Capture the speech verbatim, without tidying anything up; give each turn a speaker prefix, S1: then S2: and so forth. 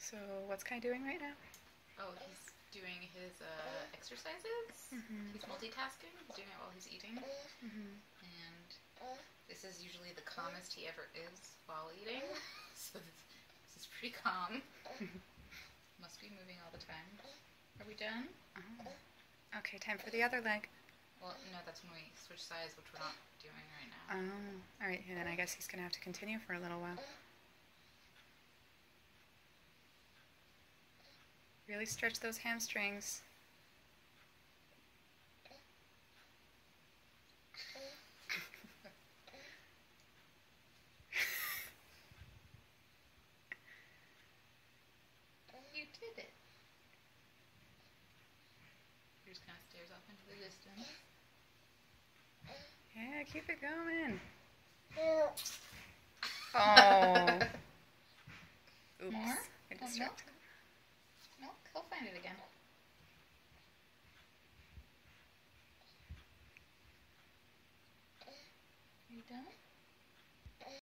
S1: So what's Kai doing right now?
S2: Oh, he's doing his uh, exercises.
S1: Mm-hmm.
S2: He's multitasking. He's doing it while he's eating.
S1: Mm-hmm.
S2: And this is usually the calmest he ever is while eating. So this, this is pretty calm. Must be moving all the time. Are we done?
S1: Oh. Okay, time for the other leg.
S2: Well, no, that's when we switch sides, which we're not doing right now.
S1: Oh, alright, and then I guess he's going to have to continue for a little while. Really stretch those hamstrings.
S2: You did it. He just kind of stares off into the distance.
S1: Yeah, keep it going. Oh. Oops.
S2: More?
S1: I
S2: Want
S1: distracted.
S2: milk? Milk? He'll find it again. Are you done?